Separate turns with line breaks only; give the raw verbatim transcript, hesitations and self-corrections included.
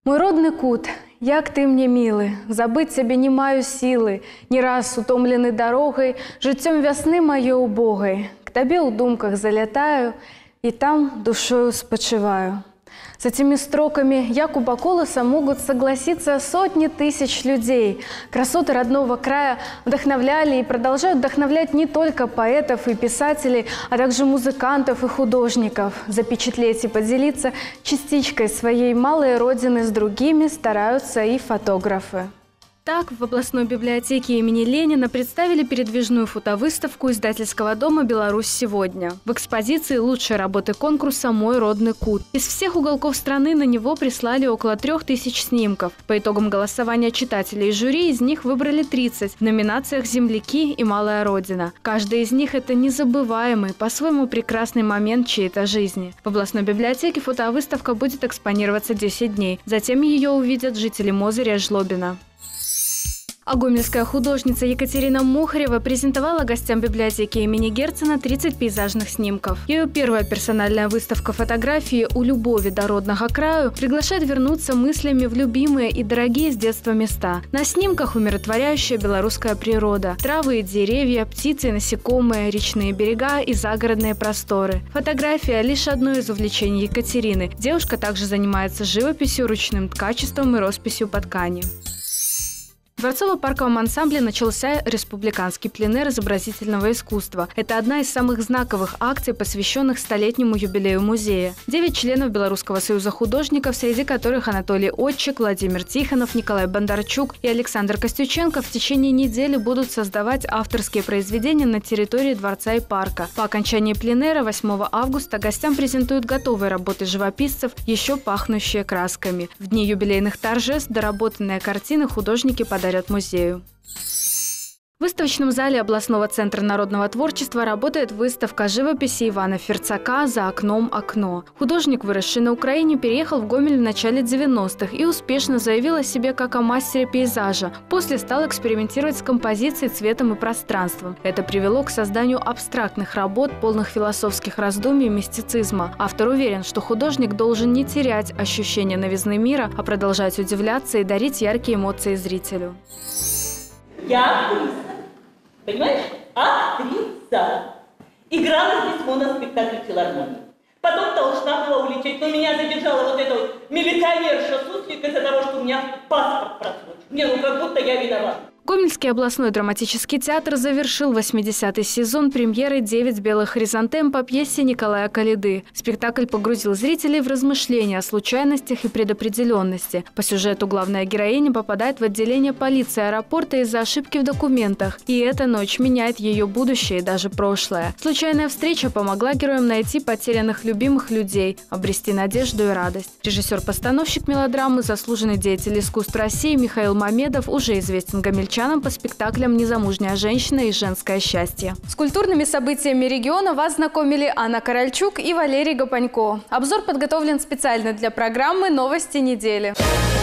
Мой родный кут, як ты мне милы, забыть тебе не маю силы, не раз утомлены дорогой, жыццём вясны моей убогой. К тебе у думках залетаю, и там душою спочиваю. С этими строками Якуба Колоса могут согласиться сотни тысяч людей. Красоты родного края вдохновляли и продолжают вдохновлять не только поэтов и писателей, а также музыкантов и художников. Запечатлеть и поделиться частичкой своей малой родины с другими стараются и фотографы. Так, в областной библиотеке имени Ленина представили передвижную фотовыставку издательского дома «Беларусь сегодня». В экспозиции лучшие работы конкурса «Мой родный кут». Из всех уголков страны на него прислали около трех тысяч снимков. По итогам голосования читателей и жюри из них выбрали тридцать в номинациях «Земляки» и «Малая родина». Каждый из них – это незабываемый, по-своему прекрасный момент чьей-то жизни. В областной библиотеке фотовыставка будет экспонироваться десять дней. Затем ее увидят жители Мозыря и Жлобина. А гомельская художница Екатерина Мухарева презентовала гостям библиотеки имени Герцена тридцать пейзажных снимков. Ее первая персональная выставка фотографии «У любови до родного краю» приглашает вернуться мыслями в любимые и дорогие с детства места. На снимках умиротворяющая белорусская природа, травы и деревья, птицы и насекомые, речные берега и загородные просторы. Фотография – лишь одно из увлечений Екатерины. Девушка также занимается живописью, ручным ткачеством и росписью по ткани. В Дворцово-парковом ансамбле начался республиканский пленэр изобразительного искусства. Это одна из самых знаковых акций, посвященных столетнему юбилею музея. Девять членов Белорусского союза художников, среди которых Анатолий Отчик, Владимир Тихонов, Николай Бондарчук и Александр Костюченко, в течение недели будут создавать авторские произведения на территории дворца и парка. По окончании пленэра восьмого августа гостям презентуют готовые работы живописцев, еще пахнущие красками. В дни юбилейных торжеств доработанные картины художники подарят музею. В выставочном зале областного центра народного творчества работает выставка живописи Ивана Ферцака «За окном окно». Художник, выросший на Украине, переехал в Гомель в начале девяностых и успешно заявил о себе как о мастере пейзажа. После стал экспериментировать с композицией, цветом и пространством. Это привело к созданию абстрактных работ, полных философских раздумий и мистицизма. Автор уверен, что художник должен не терять ощущение новизны мира, а продолжать удивляться и дарить яркие эмоции зрителю.
Я актриса, понимаешь? Актриса. Играла здесь в моноспектакле «Филармонии». Потом должна была улететь, но меня задержала вот эта вот милиционерша Суслик из-за того, что у меня паспорт просрочен. Не, ну как будто я виновата.
Гомельский областной драматический театр завершил восьмидесятый сезон премьеры «Девять белых хризантем» по пьесе Николая Калиды. Спектакль погрузил зрителей в размышления о случайностях и предопределенности. По сюжету главная героиня попадает в отделение полиции аэропорта из-за ошибки в документах. И эта ночь меняет ее будущее и даже прошлое. Случайная встреча помогла героям найти потерянных любимых людей, обрести надежду и радость. Режиссер-постановщик мелодрамы, заслуженный деятель искусств России Михаил Мамедов уже известен гомельчанам по спектаклям «Незамужняя женщина» и «Женское счастье». С культурными событиями региона вас знакомили Анна Корольчук и Валерий Гапонько. Обзор подготовлен специально для программы «Новости недели».